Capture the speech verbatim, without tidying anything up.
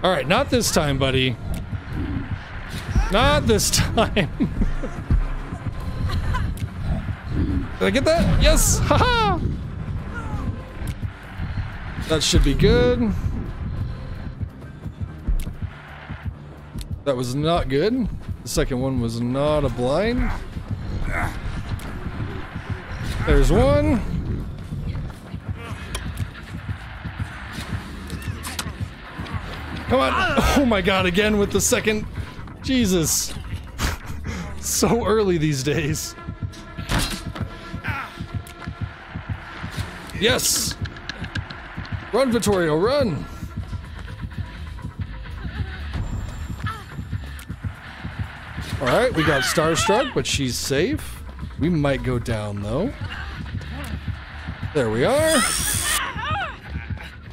All right, not this time, buddy. Not this time. Did I get that? Yes! Haha! That should be good. That was not good. The second one was not a blind. There's one. Come on. Oh my god, again with the second. Jesus. So early these days. Yes! Run, Vittorio, run! Alright, we got Starstruck, but she's safe. We might go down, though. There we are.